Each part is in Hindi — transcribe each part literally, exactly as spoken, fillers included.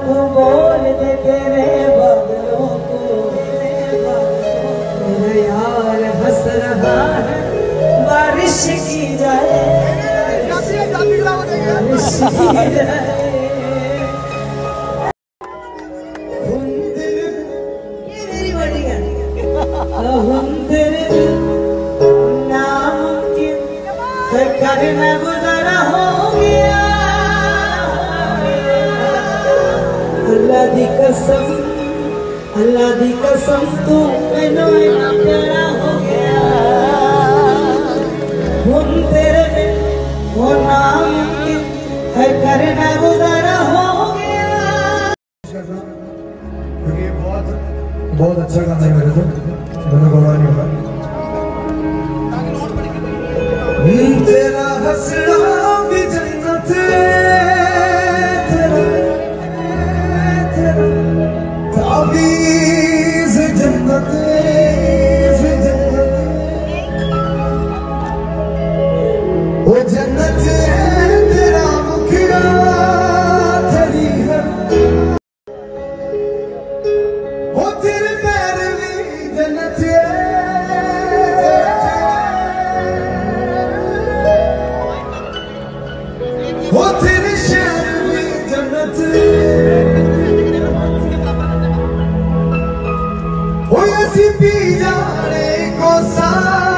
तू बोल दे तेरे बादलों को, मेरा यार हंस रहा है बारिश की जाए, बारिश की जाए। ये मेरी बड़ी है नामुमकिन करना गुजारा हो गया। अल्लाह दी कसम, अल्लाह दी कसम तू मैनू इतना प्यारा हो गया। हुन तेरे बिन वो नामुमकिन है करना गुजारा हो गया। ये बहुत बहुत अच्छा गाना है मेरे को, मैंने गौरा नहीं होगा। तेरा हंसना भी जन्नत, तेरा तेरा ताबीज़ जन्नत, जन्नत वो जन्नत तेरा मुखिया तेरी है, वो तेरे पैर भी जन्नत है, वो तेरे शहर भी जन्नत है, वो ऐसी पी जाने को सा,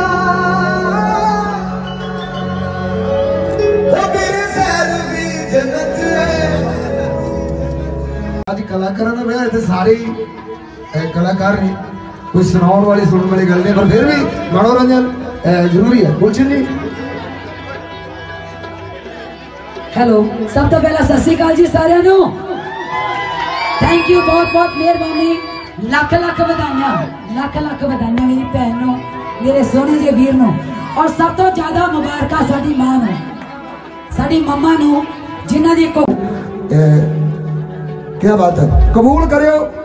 वो तेरे शहर भी जन्नत है। आज कलाकारां ने मैं इतने सारे कलाकार ने कुछ सुनाने वाले सुनने वाली गल नहीं, पर फिर भी मनोरंजन जरूरी है। गुलशन जी हेलो, सब तो पहला सत श्री अकाल जी सारिਆਂ ਨੂੰ। थैंक यू, बहुत बहुत मेहरबानी, लख लख ਵਧਾਈਆਂ, लख लख ਵਧਾਈਆਂ मेरी भैन ਨੂੰ, मेरे सोने जे वीर ਨੂੰ, और सब तो ज्यादा मुबारक साडी मां ਨੂੰ, साडी मम्मा ਨੂੰ, जिन्हां दी को क्या बात है। कबूल करियो